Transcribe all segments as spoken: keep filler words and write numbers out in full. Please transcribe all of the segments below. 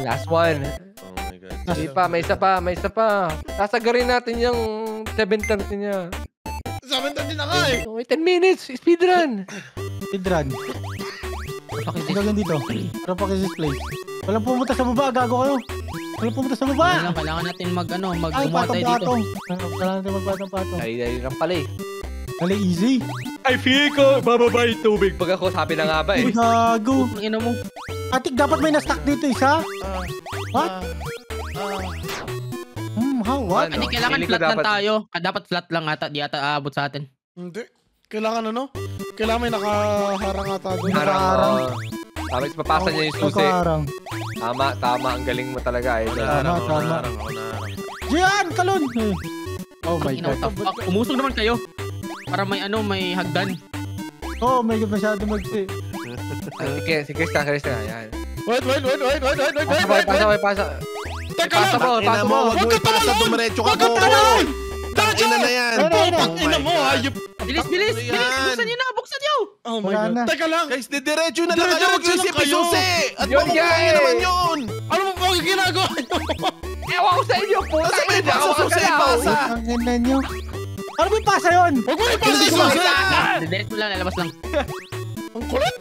Last one. Oh my God. Hindi pa, may isa pa, may isa pa. Sasagarin natin yung seven thirty niya. seven thirty na nga eh. Oh, ten minutes, speedrun. Speedrun. Ang gagawin dito. Pero pa kasi display. Walang pumunta sa baba, gago kayo. Walang pumunta sa baba. Kailangan, kailangan natin mag ano, mag Ay, gumawa tayo dito. patong-patong. Kailangan natin magpatong-patong. Ay, ay, lang pala eh. Dali, easy. I feel ko, bababa yung tubig. Pag ako, sabi na nga ba eh. Uy, gago. Ang ina mo. Atik, dapat may na-stack dito isa. What? Hmm, how? What? Ano? Hindi, kailangan Feeling ko flat lang dapat- tayo. Ah, dapat flat lang ata. Di ata aabot sa atin. Hindi. Kailangan ano? Kailangan may nakaharang ata doon. Harang, Nakaharang. oh. Tama, papasa niya yung susi. Nakaharang. Tama, tama. Ang galing mo talaga eh. Ako Tama, naharang, ako tama. naharang, ako naharang. Jian, kalon. Oh my Ang ina, what the God. fuck? Umusog naman kayo. Para may ano, may hagdan. Oh my God, masyado magsi. Sige, sige, Krista, Krista. Yan. Wait, wait, wait, wait, wait, wait, wait, Pasa, wait, boy, wait, pasa, wait. boy, pasa. Teka Pasa lang. mo, Ina pasa mo, mo. wag mo ipasa, dumiretso ka, Wag ka Coco. tumalon! Tangina na yan. Ayun, ayun, Putang ina mo, hayop. Bilis, bilis, Ano bilis. yan? Buksan nyo na, buksan nyo. Oh my Wala God. na. Teka lang. Guys, didiretso na lang kayo. Didiretso Huwag kayo lang sipi kayo. susi. At Yun makukuha nga nyo eh. naman yun. Ano mo po ginagawa nyo? Ewan ko sa inyo, puta. Kasi may pasa susi, pasa. Ang ganda nyo. Ano ba yung pasa yun? Huwag mo ipasa Hindi yung ko susi. makita. Direct mo lang, lalabas lang. Ang kulit.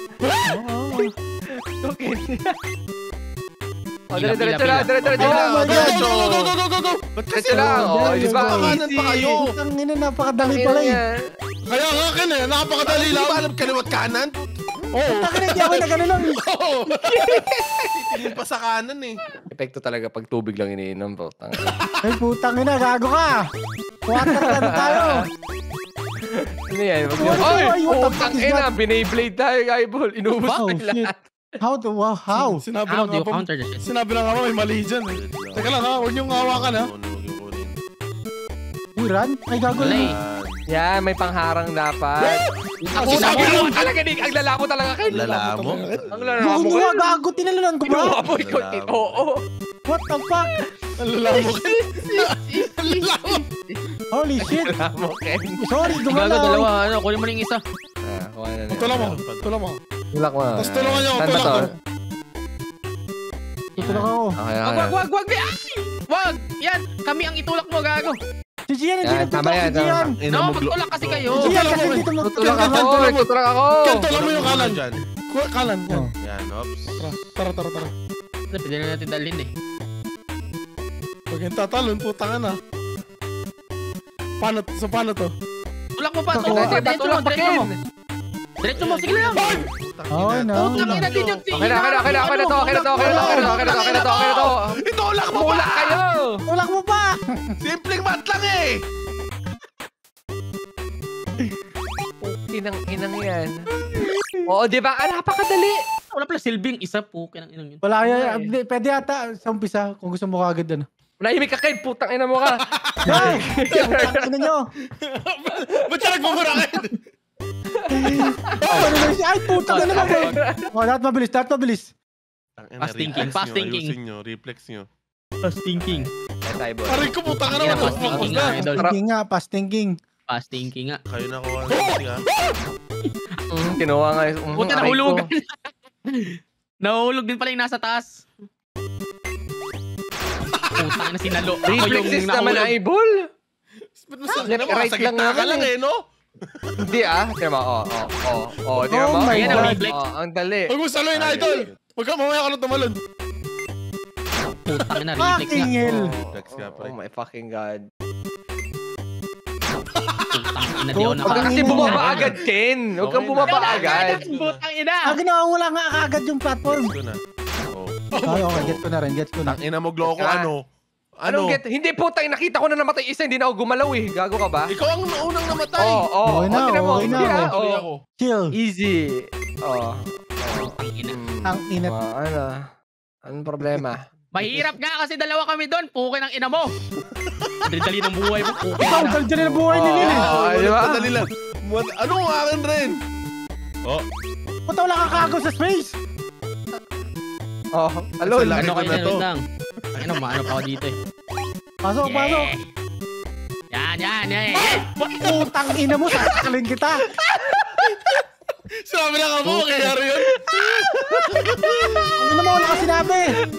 Okay. Oh, Pila, dire, pila, diretso lang, pila. dire, diretso Oh lang. my Go, God. go, go, go, go, go, go, go. Ba't kasi Diretso lang, oh, di ba? Kanan pa kayo. Ang ina, napakadali pala eh. Kaya nga akin eh, napakadali Hindi lang. ba alam kaliwat kanan? Oo. Takin hindi ako na gano'n lang. Oo. Tingin pa sa kanan eh. Epekto talaga pag tubig lang iniinom, bro. Ay, putang ina, gago ka. Water lang tayo. Ano yan? Wag niyo. Ay, Ay, ay, what the putang fuck is ina, that? Beyblade tayo, Guyball. Inubos Wow, na shit. lahat. How to, wow, how? Sinabi How lang do you nga po. counter this shit? Sinabi lang nga po, may mali dyan eh. Teka lang ha, huwag niyong hawakan ha. Kunin, huwag yung kunin. Uy, run? Ay, gago Wala na. eh. Yan, may pangharang dapat. Ang Ako sinabi sabi lang. talaga, Nick. Ang lalako talaga kayo. Lala mo? Ang lalako Gago kayo. nga, gago, tinalunan ko ba? Kinuha mo ikaw. Lalamo. Oo. What the fuck? Ang lalamo ka. Ang lalamo. Holy shit. Lalamo, Ken. Sorry, Gago, gumalaw. dalawa. Ano, kunin mo na yung isa. Ah, kuha na na. Tulak mo, tulak mo. Tulak mo. Tapos tulungan niyo ako, Saan ba tulak to? ko. Tutulak ako. Okay, Wag, okay. wag, wag, wag. Ay! Wag! Yan, kami ang itulak mo, gago. Si Gian, hindi Yan, tama nagtutulak yan, si Gian. Ina No, mo, glo- magtulak kasi kayo. Si Gian Tulak kasi mo, dito Tutulak magtutulak ako. Tulak mo. Tutulak ako. Ken, tulak mo yung kanan. Dyan. Ku- Kanan, yan. Oh. Yan, ops. Tara, tara, tara. Pwede na natin dalhin eh. Huwag yung tatalon, putang na. Paano, so paano to? Tulak mo pa, Ako, tulak mo. Sige, Diretso mo, patulak pa, diretso mo. Ken. Diretso mo, sige lang. Oh, no. Putang ina din yung Okay na, okay na, okay na, okay na to, okay na to, okay na to, okay na to, okay na to, okay na to, okay na to. Itulak mo Tulak pa! kayo. Tulak mo pa! Simpleng mat lang eh! Inang, inang yan. Oo, di ba? Ah, napakadali. Wala pala silbing isa po. Kinang inang yun. Wala yan. Hindi, pwede yata sa umpisa kung gusto mo kagad ano. Nahimik ka, Ken. Putang ina mo ka. Ay! Putang ina nyo! Ba't siya nagmumurakin? Oh, ano na siya? Ay, putang ina naman! Oh, lahat mabilis, lahat mabilis. Fast thinking, fast thinking. Ayusin nyo, reflex nyo. Fast thinking. Aray ko, putang na Kaya naman. fast thinking Focus nga, na. idol. Thinking nga, fast thinking. Fast thinking nga. Kayo na kuha na kasi ha. Mm, kinuha nga. Mm, Puta, aray nahulog. ko. Nahulog din pala yung nasa taas. Putang na sinalo. Ako Reflexes yung naman, nahulog. eyeball. Ba't masakit? Left, Ano, right sa lang gitna ka naman lang eh. eh, no? Hindi ah. Tignan mo, oh, oh, oh, oh, tignan Oh mo. my Ayan ang God. reflex. Oh, ang dali. Huwag mo saluhin, idol. Huwag ka, mamaya ka na tumalon. Putang na reflex Fucking nga. hell. Reflex ka, pre. Oh my fucking God. Putang ina, di ako Huwag ka naka... kasi Panginoon. bumaba agad, Ken. Huwag kang Okay na. bumaba agad. Putang ina. Ah, ginawa, wala nga kagad yung platform. Ito na. Oh. Ay, okay, get ko na rin, get ko na. Ang ina mo, Gloco, Teka. ano? Anong Ano? get? Hindi po tayo nakita ko na namatay isa, hindi na ako gumalaw eh. Gago ka ba? Ikaw ang unang namatay. Oo, oo. Okay na, Oh, tignan mo, okay na, hindi ah, okay. Tuloy oh. ako. Chill. Easy. Oh. Putang ina. Mm. Ang inat. Ah, ano? Anong problema? Mahirap nga kasi dalawa kami doon. Pukin ang ina mo. Dali ng buhay mo. Pukin Ikaw, na. dal dyan na buhay ni Lili. Oo, Oh, di ba? Madali lang. Mad- Ano ang akin rin? Oh, Puta, wala kang kagaw sa space. Oh, alon. Laki Ano ko kayo na na to. lang? Ang ina, maano pa ako dito eh. Pasok, pasok. Yan, yan, yan. Putang ina mo, sasakalin kita. Sabi na ka mo, kaya yun. Ano naman, wala kasi sinabi?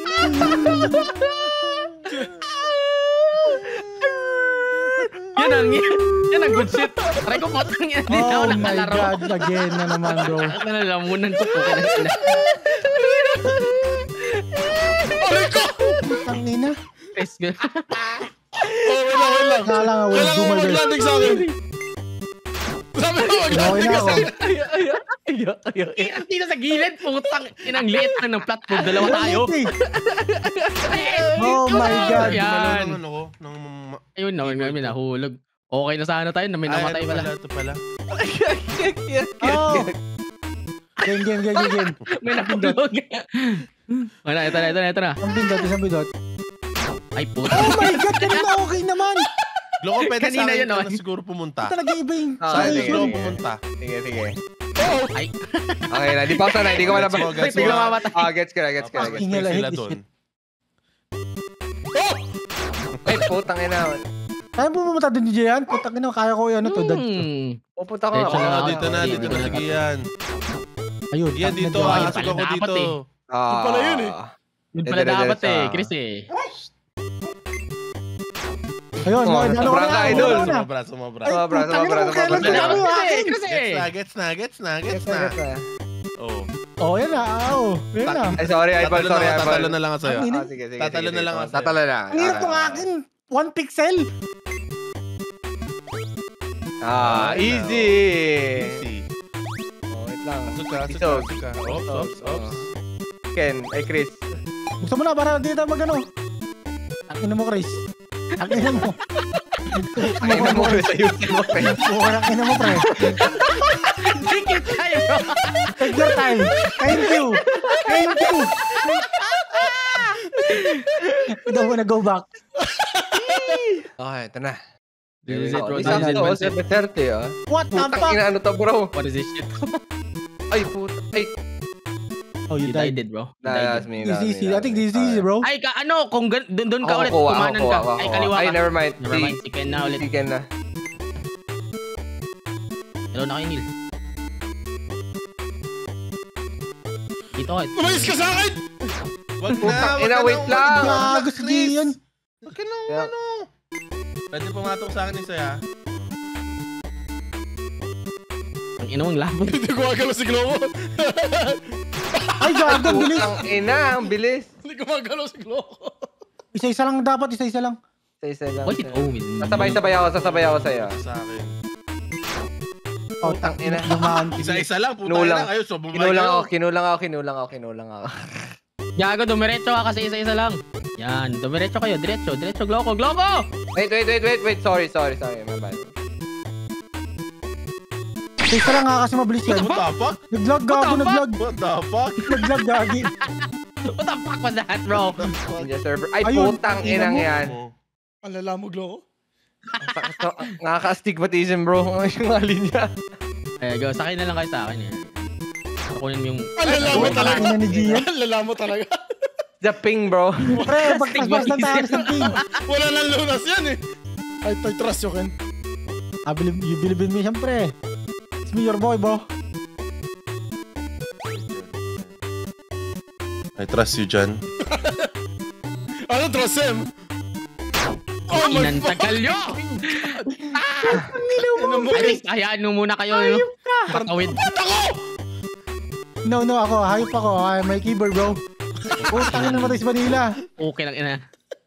Yan ang, yan ang good shit. Try ko potang yan. Hindi na ako Oh my nakalaro. God, again na naman bro. Nalalamunan ko po. Kaya na. Tangina. Yes, good. Oh, wait lang, wait lang. Kala nga, will Kailangan do mo my best. mag-landing sa akin. Sabi mo, Okay mag-landing na ka ako. sa akin. Ay, ay, ay, ay, ay. Eh, ang tino sa gilid. Putang inang liit na ng platform. Dalawa tayo. Oh my God. Yan. Ano ako? Nang mama- Ayun na, may nahulog. Okay na sana tayo na may Ay, namatay ano pala. Ito pala. Oh. Game, game, game, game, game. May nahulog. Wala, ito na, ito na, ito na. Ang pindot, isang pindot. Ay, puta. Oh my God, kanina okay naman. Gloko, pwede sa Kanina akin yun, ka oh. na siguro pumunta. Ito nag-iiba yung... Ah, Sa akin sige, siguro sige. pumunta. Sige, sige. Ay, Okay na, di pa ako sanay, di ko Gets malabas. mo, gets Biglang mo. mamatay. Ah, gets ko na, gets ko na, gets ko Ingala, Sila hit, doon. hit. na. Ay, putang ina. Kaya mo pumunta din ni Jayan? Putang ina, kaya ko yan. Ito, dad. hmm. Pupunta ko. Diretso na Oo, ako. dito na, dito na. Sige yan. Ayun. Yan, tangina dito. dyan. Ayun Asok pala ako dapat dito. eh. Ah, pala yun eh. Yun pala Dire- dapat diretso. eh, Chris eh. Ayun, Oh, ayun, ano sobrang ka na, idol. ano ka na? Sumabra, sumabra. Ay, Sobra, putang sobra, ina, sobra, kailan sobra. ka mo akin? Chris Gets eh. na, gets na, gets na, gets Gets na, na. gets na. Oh. Oh, yan na, oo. Yan na. Ay, sorry, Idol, Tatalo sorry, na, Idol. tatalo na lang ako sa'yo. Ang Ah, sige, sige. Tatalo sige, na lang sige. ako sa'yo. Tatalo na. Ang hirap ng akin. One pixel. Ah, easy. Easy. Oh, wait lang. Asok ka, asok ka, Isog. asok ka. Ops, ops, ops. Ken, ay Chris. Gusto mo na para di tayo mag-ano. Ang ina mo, Chris. Ang ina mo. Ay, na mo, Chris. Ayusin mo, Chris. Mukha ng ina mo, pre. Dikit tayo, bro. Take your time. Thank you. Thank you. Ito mo na go back. Okay, ito na. This is it, bro. This This is it, is man. seven thirty, ah. What the Putang fuck? ina, ano to, bro? What is this shit? Ay, puta. Ay, Oh, you You died. died, bro. You nah, died. that's me. This that's is me, easy. I that's think me. this is easy, bro. Ay, ka, ano, kung gan- dun, dun ka Ako ulit, kuha, ako kumanan kuha, ka. ako Ay, kuha. kaliwa Ay, ka. never mind. Never mind, si Ken na ulit. Si Ken na. Hello na kayo, Neil. Dito ka. Umayos ka sa akin! Wag na, Putang wag ina, ka wait na, lang. wag na, Gago si Chris. Gian. Wag ka na, Yeah. ano. Pwede pumatok sa akin isa, ha? Ang ina mong labo. Hindi gumagalaw si Globo. Ay, gago, ang bilis. Putang ina, ang bilis. Hindi gumagalaw si Globo. Isa-isa lang dapat, isa-isa lang. Isa-isa lang. What it own? Sasabay-sabay ako, sasabay ako sa'yo. Sa akin. Oh, Putang ina. Dumaan. Isa-isa lang, puta Kinulang. na kayo. So, bumay Kinulang ako, kayo. kinulang ako, kinulang ako, kinulang ako. Gago, dumiretso ka kasi isa-isa lang. Yan, dumiretso kayo. Diretso, diretso, Gloco, Gloco! Wait, wait, wait, wait, wait. Sorry, sorry, sorry. My bad. Isa-isa lang nga kasi mabilis yan. What the fuck? Nag-lag, gago, What the nag-lag. What the fuck? Nag-lag, gagi. What the fuck was that, bro? Ninja server. Ay, Ayun, putang ina inang mo. yan. Oh. Ang lala mo, Globo. Nakaka-stigmatism, bro. Yung mga linya. Ay, go, sakay na lang kayo sa akin. Eh. Kukunin mo yung... Ang lala mo Ang talaga. ina ni Gian. Ang lala mo talaga. The ping, bro. Pre, pagkasbas ng tayo sa ping. Wala nang lunas yan eh. I, I trust you, Ken. I believe, you believe in me, syempre. It's me, your boy, bro. I trust you, John. Ano, trust him? Oh my Inang fuck. tagal nyo! Ina mo, Ay, Ken. least, hayaan mo muna kayo. No? Makawid. Ba't ako? No, no, ako. Hayop ako. Ay, may keyboard, bro. Putang ina naman sa Manila. Okay lang, ina.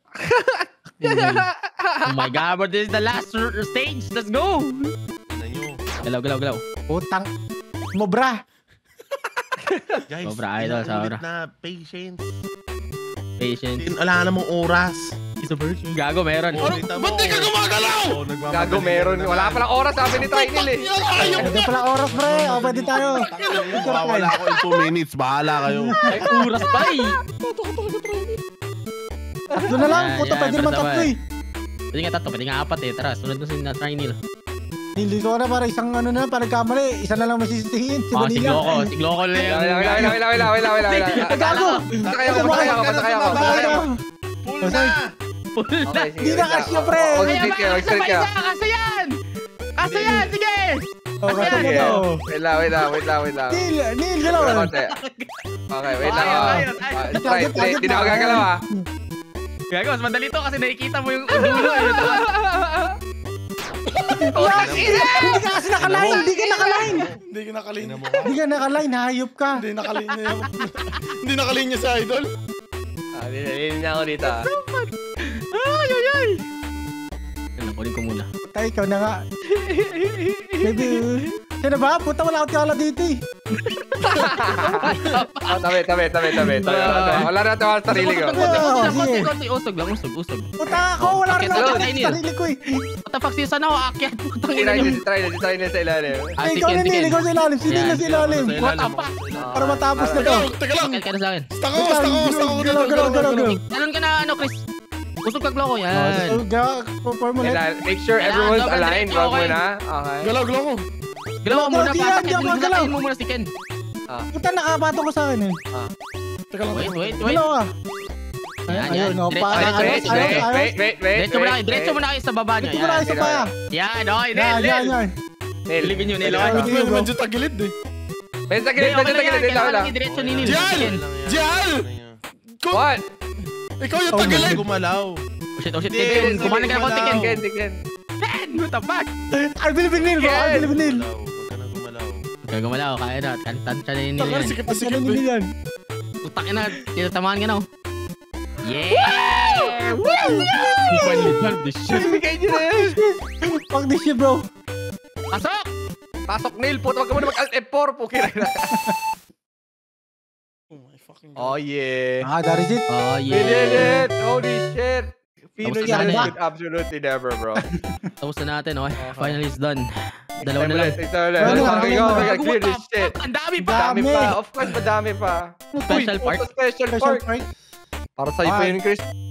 Oh my God, bro, this is the last r- stage. Let's go! Ano nyo? Galaw, galaw, galaw. Putang. Mobra. Guys, Sobra, idol, ilang sobra. ulit na patience. Patience. Din, wala ka namang oras. Isa version. Gago, meron. Oh, Ano? Ba't di ka gumagalaw? Oh, nagmamadali Gago, ka meron. na Wala naman. palang oras, sabi ni Trinil eh. Ayaw. Ano pala oras, pre? O, pwede tayo. Wala ako in two minutes. Bahala kayo. Ay, oras pa eh. Tatlo na lang. Yan, Puta, yan, pwede naman basta tatlo ba? eh. Pwede nga tatlo, pwede nga apat eh. Tara, sunod na si na try nila. Hindi ko na para isang ano na, para kamali. Isa na lang masisisihin. Si Ah, si Manila. Gloco. Si Gloco lang Wait yung... lang, wait lang, wait lang, wait lang, wait lang, wait lang, wait lang. Gago! Pasakay ako, pasakay ako, pasakay ako, pasakay ako. Full na! Full na. Okay, sige. Hindi na wait lang. kasya, pre. Oh, Kaya mag-street ba? ka, Kasa mag-street pa ka. isa! Kasa yan! Kasa yan! Sige! Oh, kasa mo Sige. daw. Wait lang, wait lang, wait lang, wait lang. Neil, Neil, Wait galaw. lang, konti. Okay, wait lang. Ayun, ah. ayun, ayun. Ah, Try, try. Hindi na ako gagalaw ah. Gago, mas madali to kasi nakikita mo yung dulo. eh. Hindi ka kasi nakaline, hindi ka nakaline. Hindi ka nakaline. Hindi ka nakaline, hayop ka. Hindi nakaline niya. Hindi nakaline niya si Idol. Ah, nililin niya ako dito ah. Ay, ay, ay. Yan, kunin ko muna. Tay, ikaw na nga. Baby. Sino ba? Puta, wala akong tiwala dito eh. Oh, tabi, tabi, tabi, tabi. tabi. Wala na tayo sa sarili ko. Konti, konti, Oo, konti, sige. konti, usog lang, usog, usog. Puta ako, wala rin Akit ako lang, sa Neil. sarili ko eh. What the fuck, season ako, akyat. Putang ina Try niyo. nyo, try nyo, try nyo sa ilalim. Ah, Eh, si ikaw Ken, na si Neil, Ken. ikaw sa ilalim. Si Neil na sa ilalim. What the fuck? Para matapos na to. Teka, teka lang. Akyat ka na sa akin. Stako, stako, stako. Galaw, galaw, galaw, galaw. Talon ka na, ano, Chris. Usog ka, Gloco, Oh, yan. so, ga- perform ulit. Kailangan- Make sure Kailangan everyone's dapat aligned. diretso, Wag okay? muna. Okay. Galaw, galaw ko. Galaw ka muna, Galaw, papakin. galaw, galaw. Galaw mo muna si Ken. Puta, nakabato ko sa akin eh. Teka lang. Wait, wait, wait. Galaw ka. Ay, Yan, ayun, yan. oh, Diretso, pa- Wait, diretso, wait, ayos, wait, ayos, wait, ayos. wait, wait, wait. Diretso mo na kayo, diretso mo na kayo sa baba niyo. Ito mo na Yan, kayo sa paya. yan, okay, Yan, Nel, yan, Nel. yan. Neil. Bilibin nyo, Nel, Neil, okay? okay. Medyo, medyo tagilid eh. Medyo sa Hindi, gilid, okay medyo lang sa yan. gilid. Wait lang, Kailangan wait lang. lang i-diretso ni Nil. Jal! Ken. Jal! What? Ikaw yung Oh, tagilid. Gumalaw. Oh shit, oh shit, Hindi, Ken. hindi, Kumain ka na konti, Ken. Ken, si Ken. Ken, what the fuck? I believe in Neil, bro. I believe in Neil. Gumalaw. Huwag ka na gumalaw. Kaya gumalaw, kaya na. Kantansya na yun Taka, yan. sikip na Ang sikip galing ni eh. Neil yan. Utak na, tinatamaan ka na. oh. Yeah! Woo! Finally, this shit. Bigay niyo na yun. Fuck this shit, bro. Pasok! Pasok, Neil. Puto, wag ka muna mag-alt F four. Pukira na. Oh my fucking Oh, god. yeah. Ah, that is it. Oh, We did yeah. it. Holy shit. Pinoy Tapos na yan. natin. Good absolutely never, bro. Tapos na natin, okay? Finally, it's done. Dalawa na lang. Isa ulit. Ano, Okay, ano, go. ano, We gotta Gago, clear what this the shit. fuck? Ang dami pa! Madami Dami. pa. Of course, madami pa. Special Uy, part? puto, Special Special part. part. Para sa'yo pa Ah. yun, Chris.